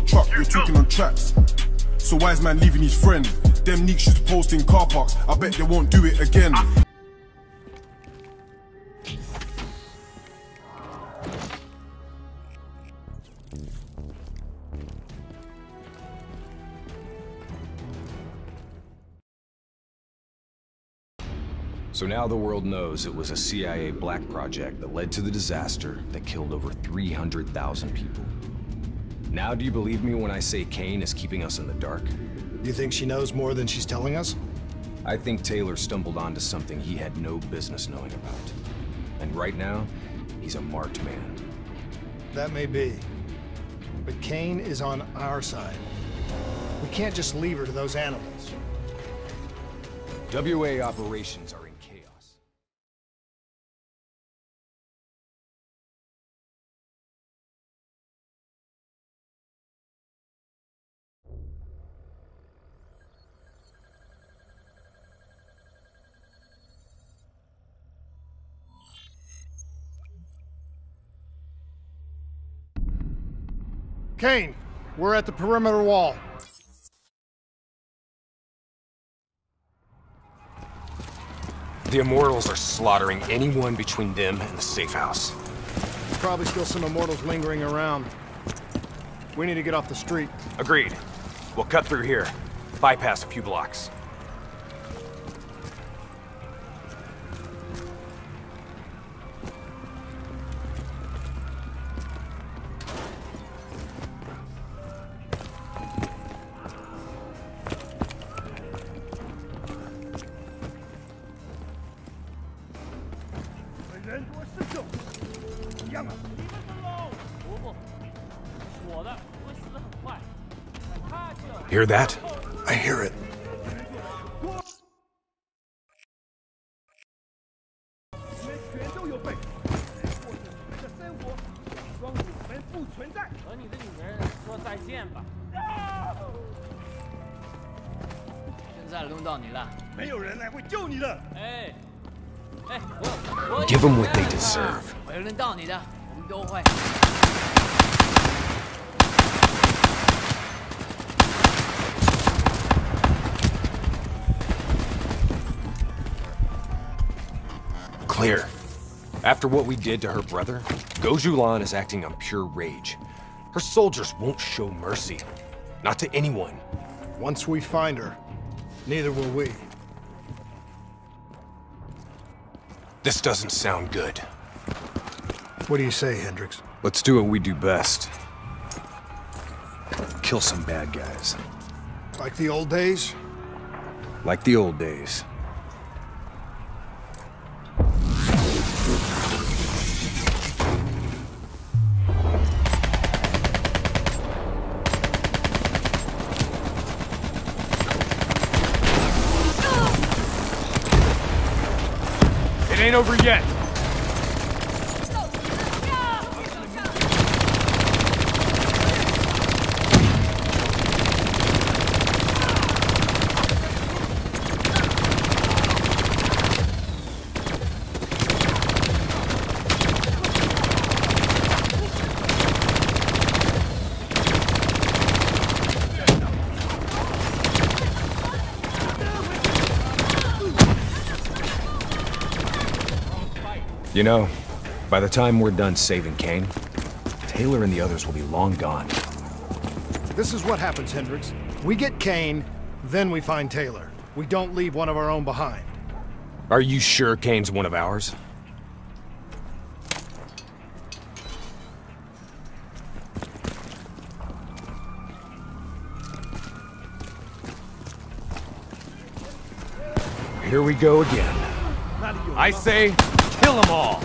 truck, you're talking on tracks. So why is man leaving his friend? Them neeks used to post in car parks, I bet they won't do it again. So now the world knows it was a CIA black project that led to the disaster that killed over 300,000 people. Now do you believe me when I say Kane is keeping us in the dark? You think she knows more than she's telling us? I think Taylor stumbled onto something he had no business knowing about. And right now, he's a marked man. That may be. But Kane is on our side. We can't just leave her to those animals. WA operations are in chaos. Kane, we're at the perimeter wall. The Immortals are slaughtering anyone between them and the safe house. There's probably still some Immortals lingering around. We need to get off the street. Agreed. We'll cut through here, bypass a few blocks. Hear that? I hear it. Give them what they deserve. Clear. After what we did to her brother, Gojulan is acting on pure rage. Her soldiers won't show mercy. Not to anyone. Once we find her, neither will we. This doesn't sound good. What do you say, Hendricks? Let's do what we do best. Kill some bad guys. Like the old days? Like the old days. It ain't over yet. You know, by the time we're done saving Kane, Taylor and the others will be long gone. This is what happens, Hendricks. We get Kane, then we find Taylor. We don't leave one of our own behind. Are you sure Kane's one of ours? Here we go again. I say, kill them all!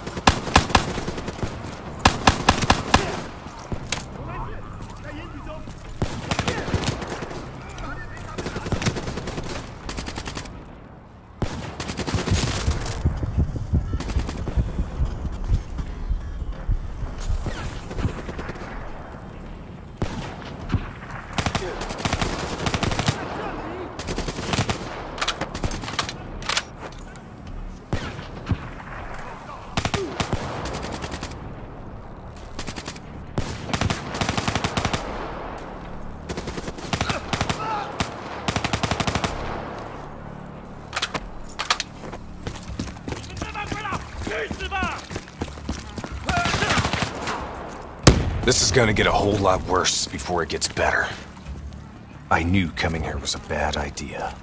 gonna get a whole lot worse before it gets better. I knew coming here was a bad idea.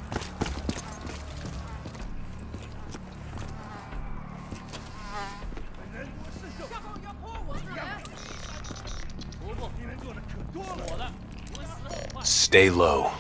Stay low.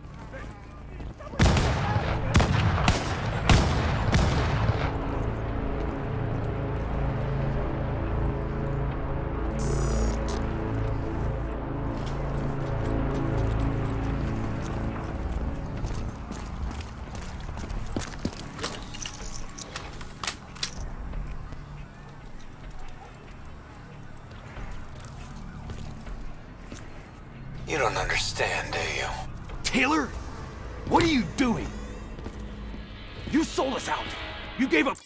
You don't understand, do you? Taylor? What are you doing? You sold us out. You gave up.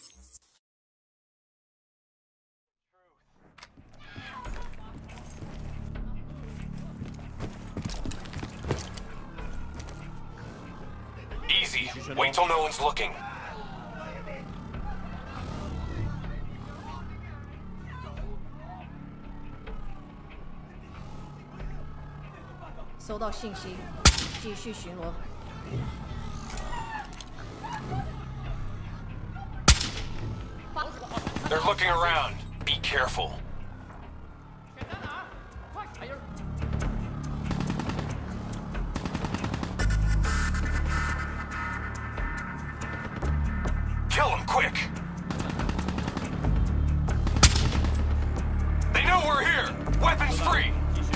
Easy. Wait till no one's looking. 收到信息，继续巡逻。 They're looking around. Be careful. Kill them quick. They know we're here. Weapons free.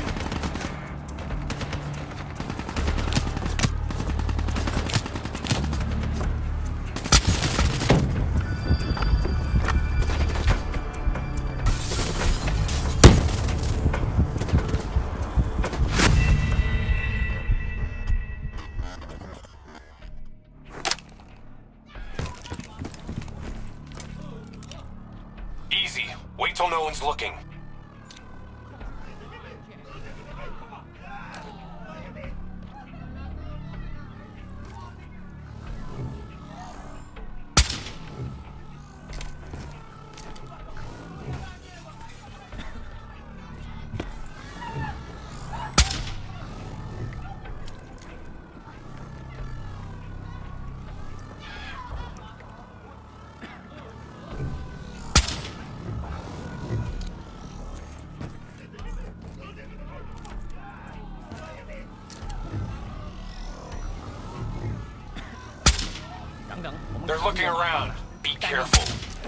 Easy. Wait till no one's looking. They're looking around. Be careful.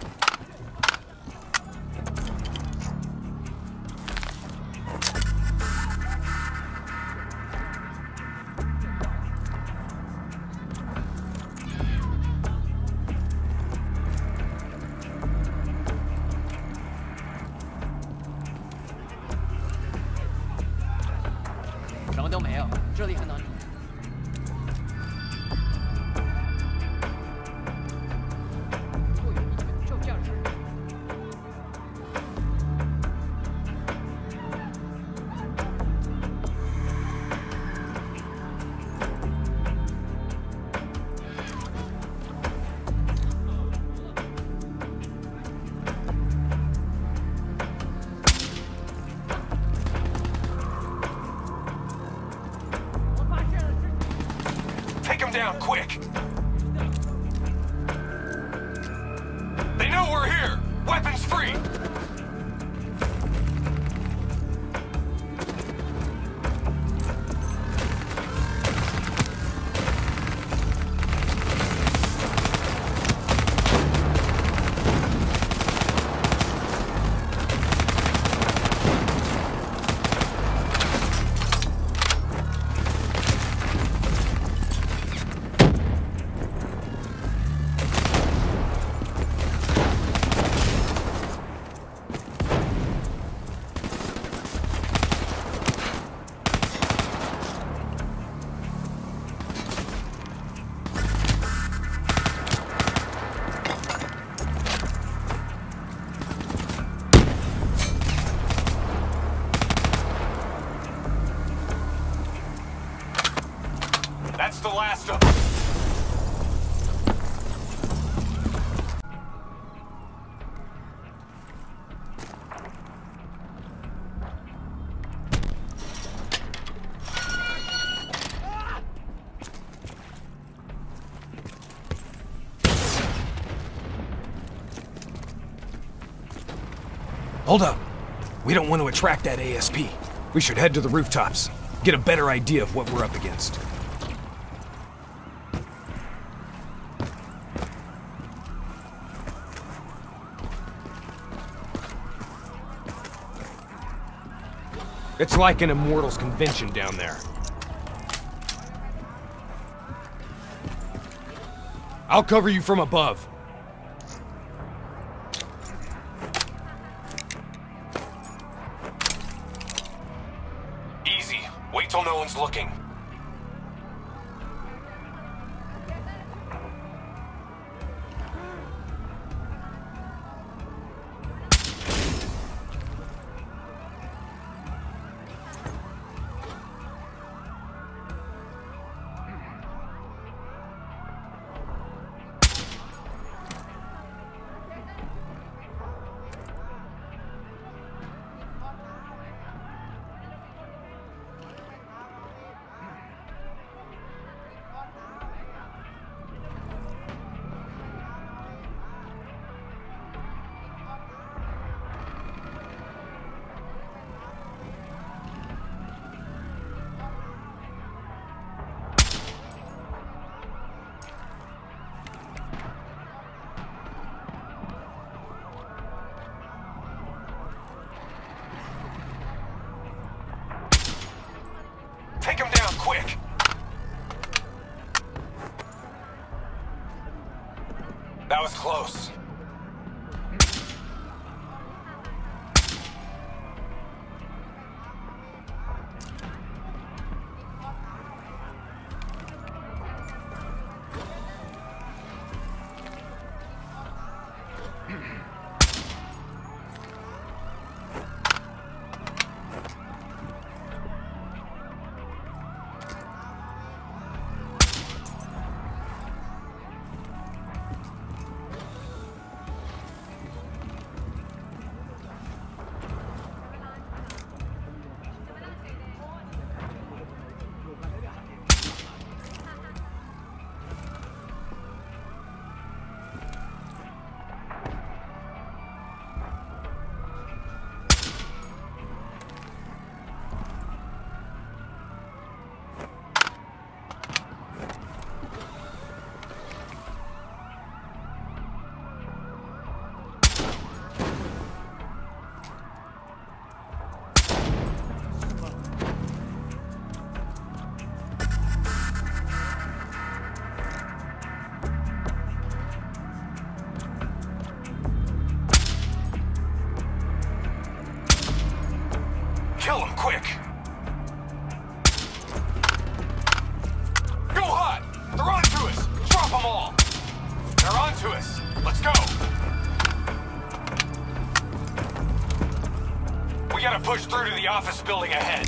Take them down, quick! They know we're here! Weapons free! That's the last of them. Hold up. We don't want to attract that ASP. We should head to the rooftops, get a better idea of what we're up against. It's like an Immortals convention down there. I'll cover you from above. Easy. Wait till no one's looking. Take him down, quick! That was close. Kill him, quick! Go hot! They're onto us! Drop them all! They're onto us! Let's go! We gotta push through to the office building ahead.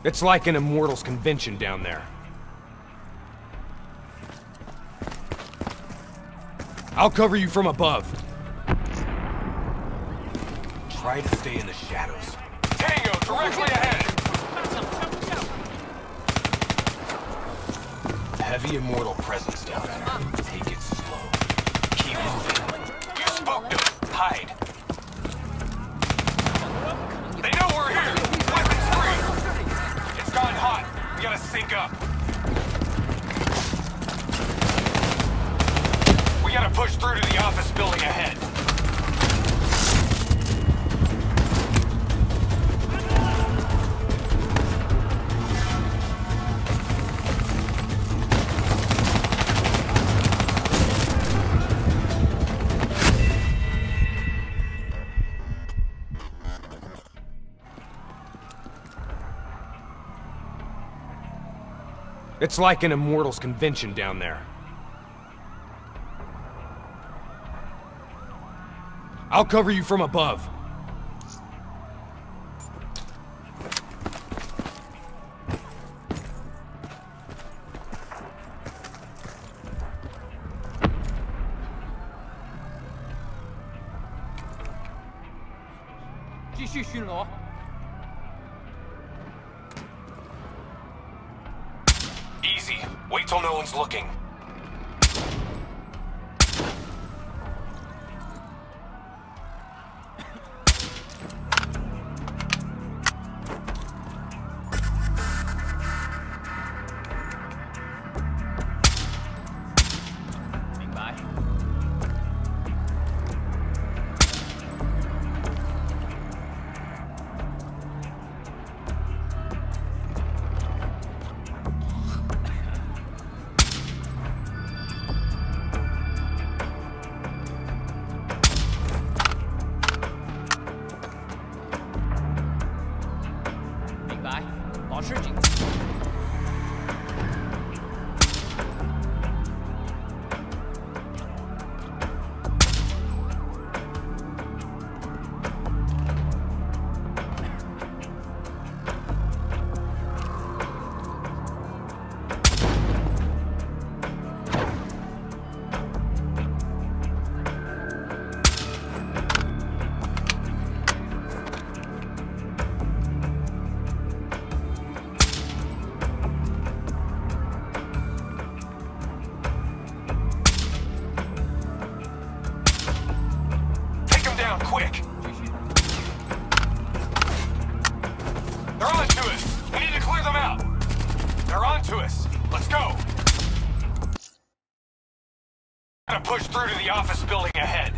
It's like an Immortals convention down there. I'll cover you from above. Try to stay in the shadows. Tango, directly ahead! Heavy Immortal presence down there. Take it slow. Keep moving. You spooked them. Hide. They know we're here! Weapons free! It's gone hot. We gotta sync up. We gotta push through to the office building ahead. It's like an Immortals convention down there. I'll cover you from above. Easy. Wait till no one's looking. Quick! They're on to us! We need to clear them out! They're on to us! Let's go! Gotta push through to the office building ahead.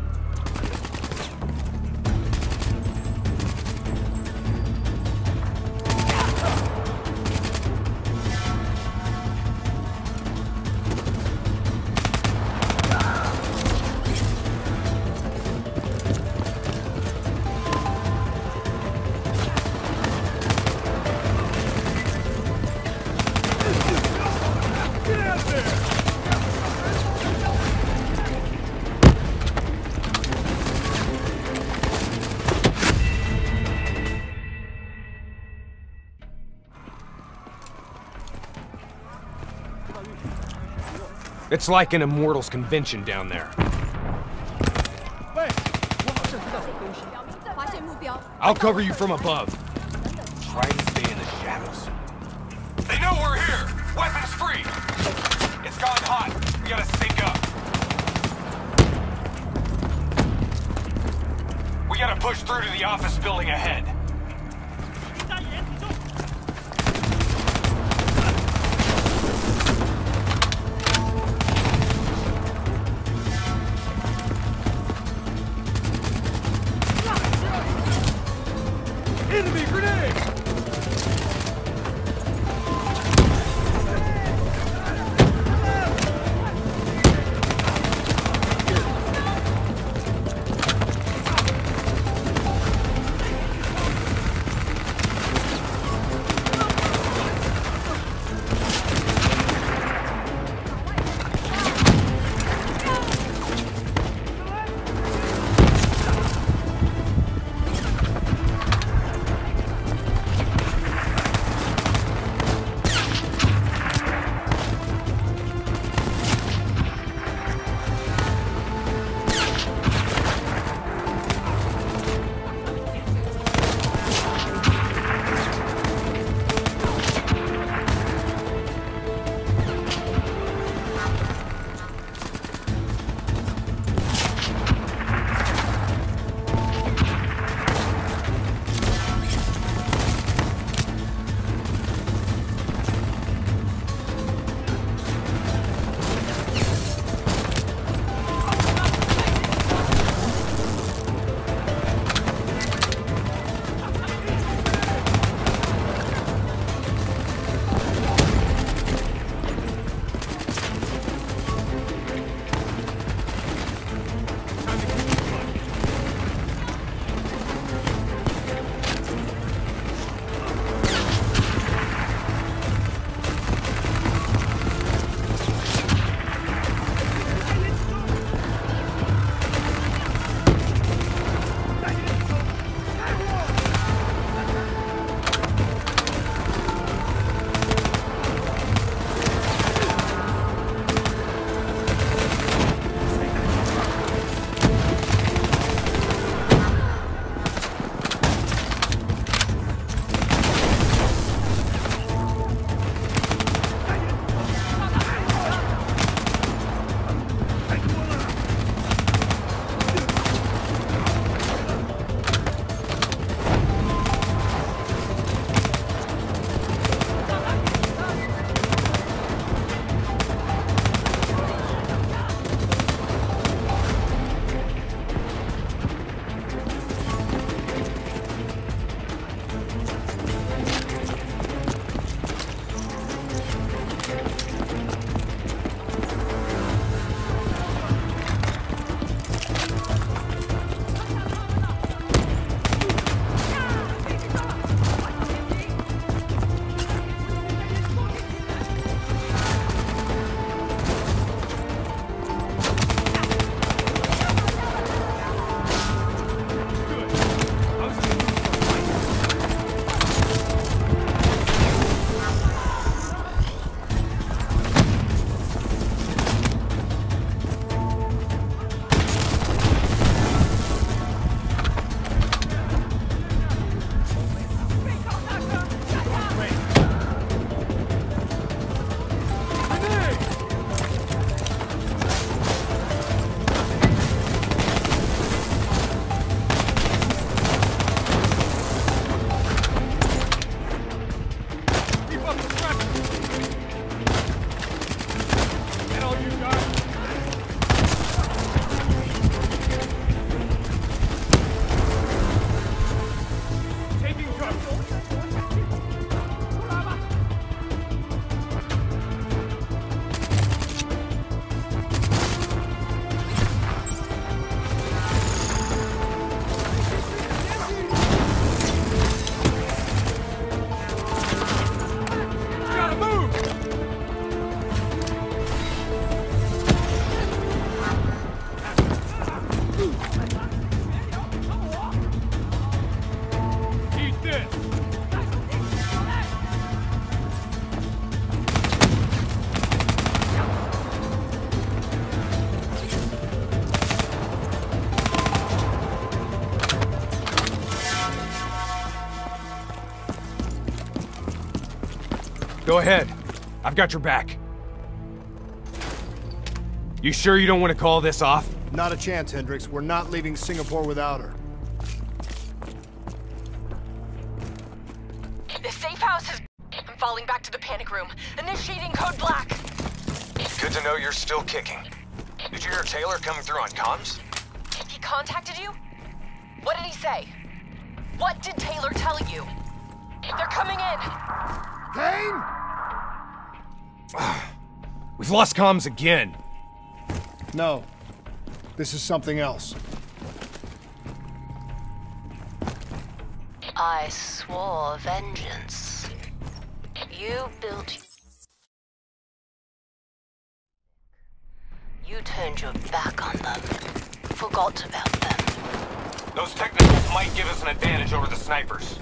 It's like an Immortals convention down there. I'll cover you from above. Try to stay in the shadows. They know we're here! Weapons free! It's gone hot. We gotta sync up. We gotta push through to the office building ahead. Enemy grenade! Go ahead. I've got your back. You sure you don't want to call this off? Not a chance, Hendricks. We're not leaving Singapore without her. The safe house is... I'm falling back to the panic room. Initiating code black. Good to know you're still kicking. Did you hear Taylor coming through on comms? He contacted you? What did he say? What did Taylor tell you? They're coming in! Kane! We've lost comms again. No. This is something else. I swore vengeance. You built... You turned your back on them. Forgot about them. Those technicals might give us an advantage over the snipers.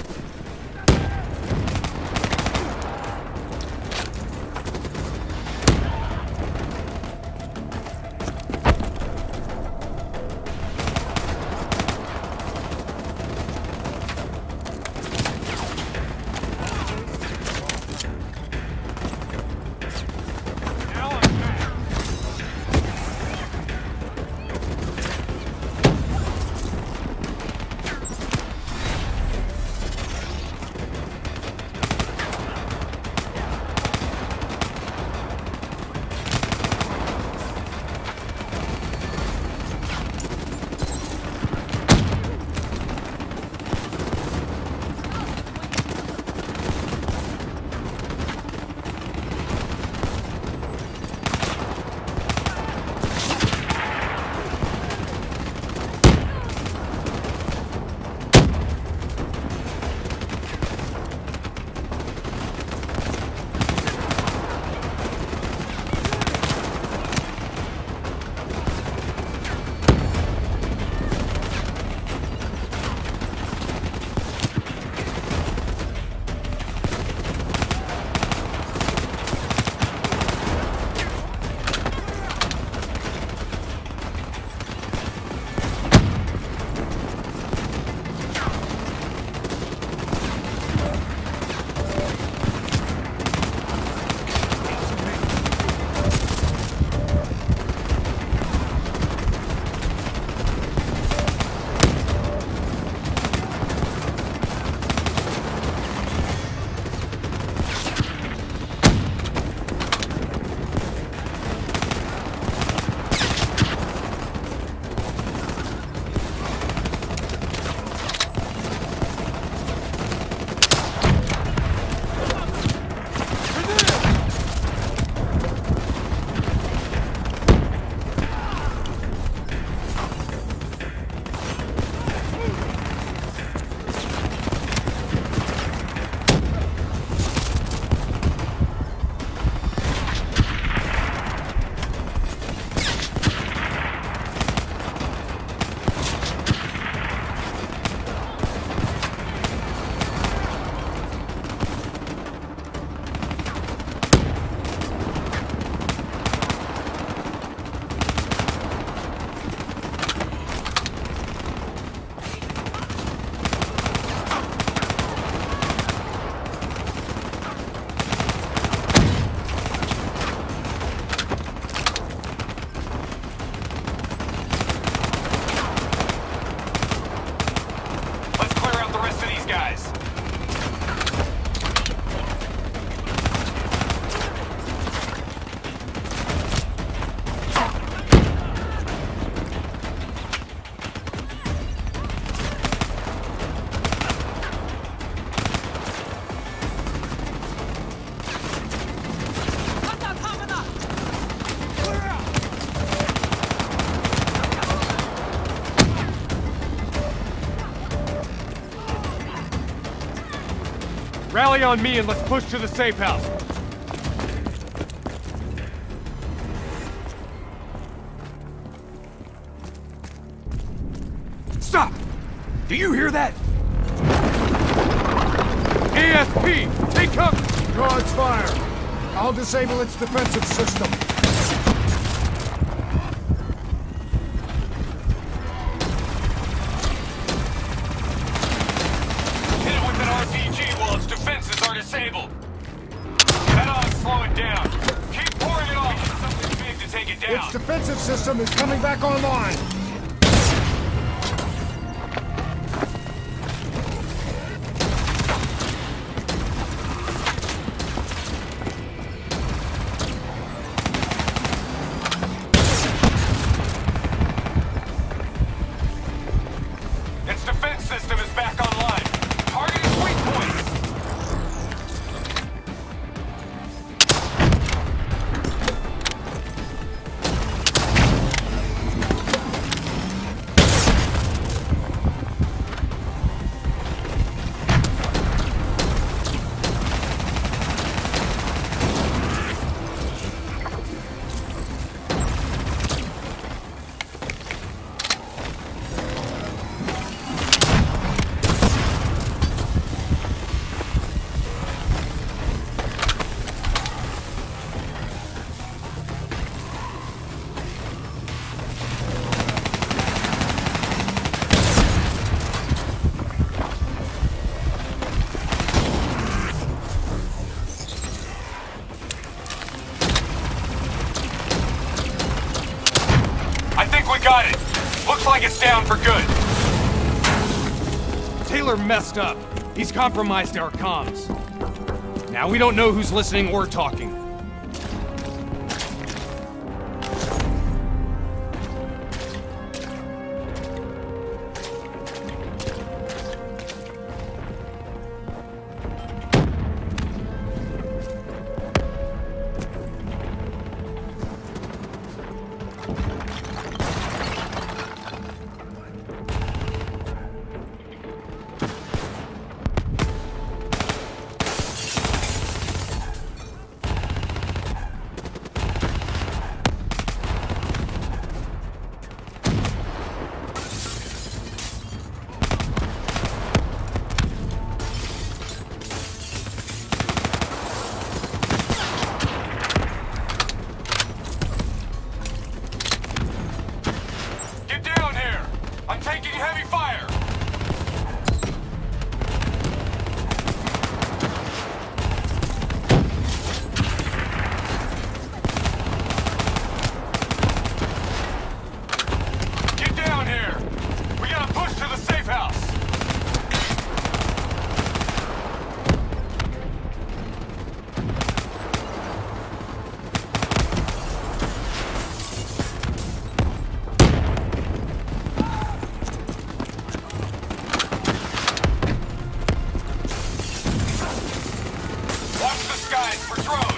Rally on me and let's push to the safe house. Stop! Do you hear that? ASP, take cover! Guards fire. I'll disable its defensive system. Hit it with an RPG while its defenses are disabled. slow it down. Keep pouring it off. We need something big to take it down. Its defensive system is coming back online. Its defense system is back online. Targeting weak points. I think we got it. Looks like it's down for good. Taylor messed up. He's compromised our comms. Now we don't know who's listening or talking. I'm taking heavy fire! Get down here! We gotta push to the safe house! For drones!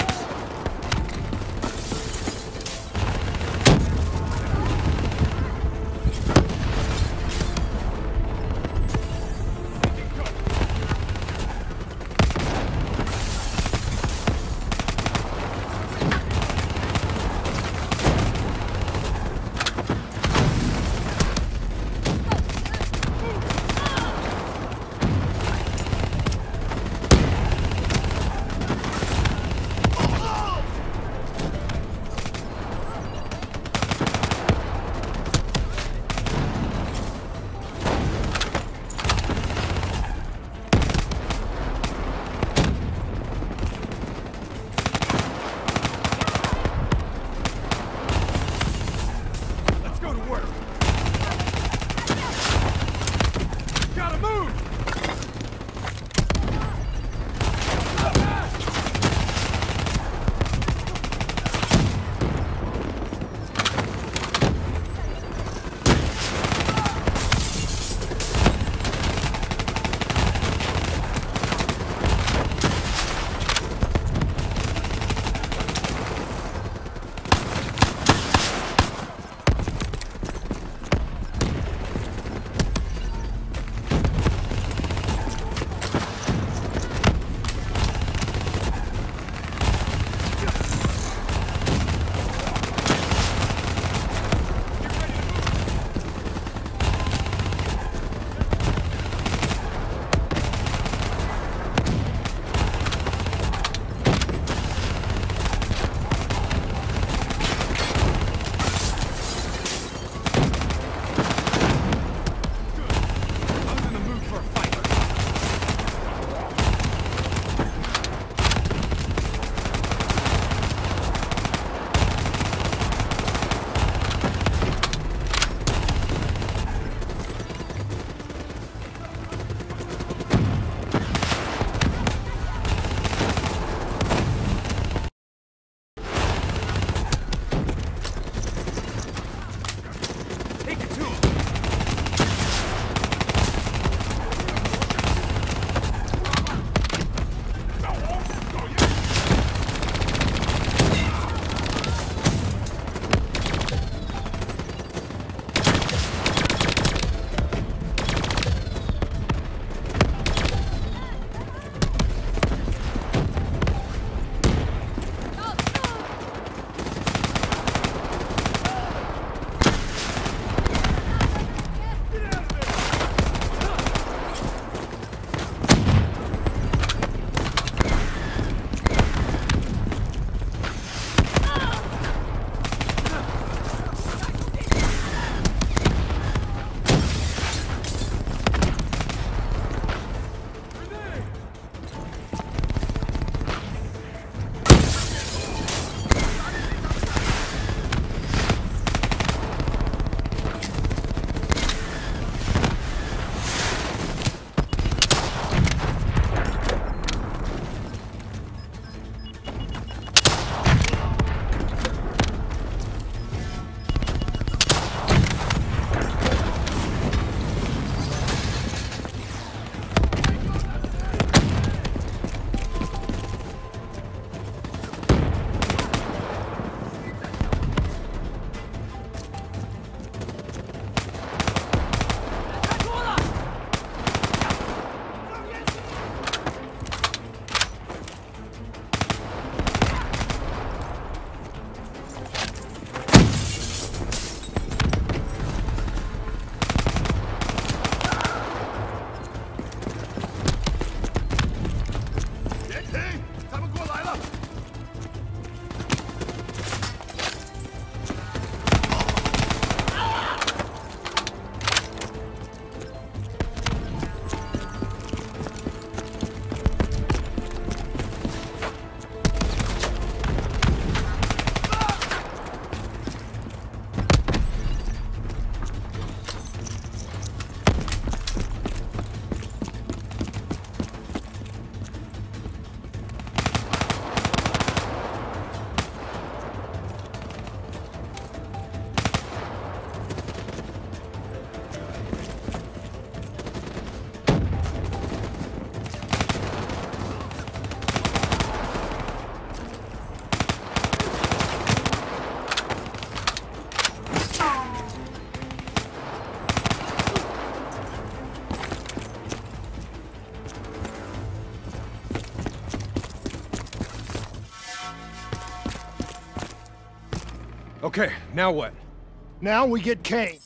Okay, now what? Now we get Kane.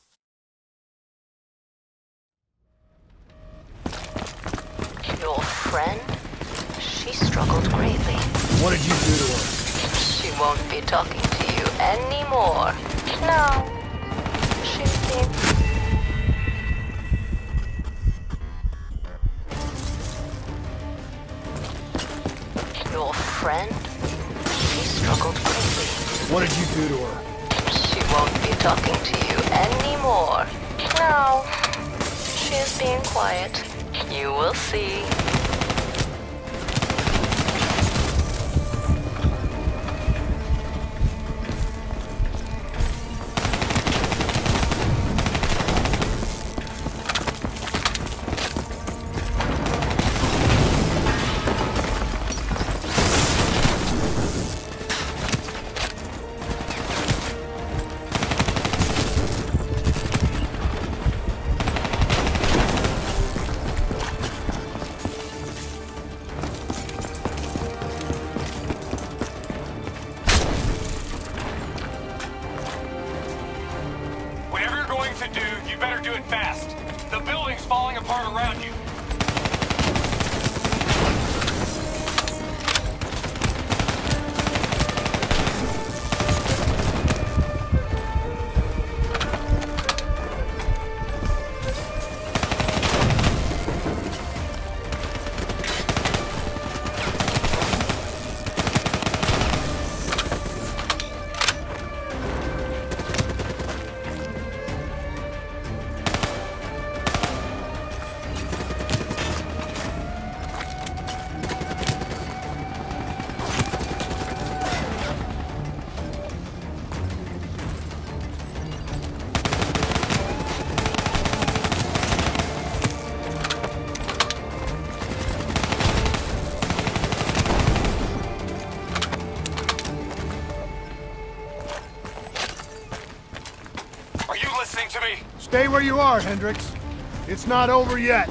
Your friend? She struggled greatly. What did you do to her? She won't be talking to you anymore. No. She's been... Your friend? She struggled greatly. What did you do to her? She won't be talking to you anymore. No. She's being quiet. You will see. To do, you better do it fast. The building's falling apart around you. To me. Stay where you are, Hendricks. It's not over yet.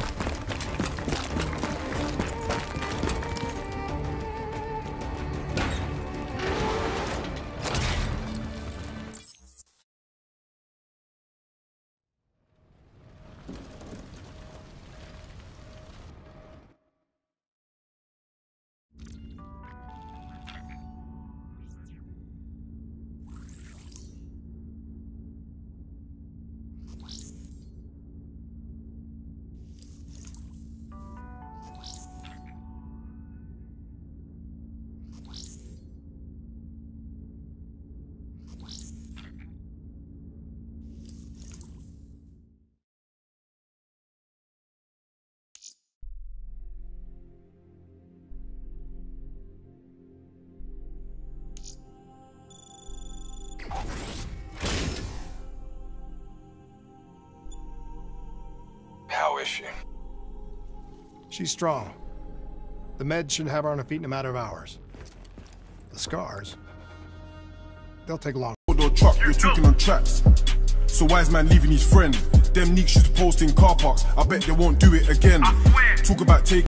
How is she? She's strong. The meds should have her on her feet in a matter of hours. The scars, they'll take long. Truck, we're talking on tracks. So wise man leaving his friend. Them neeks used to post in car parks. I bet they won't do it again. Talk about taking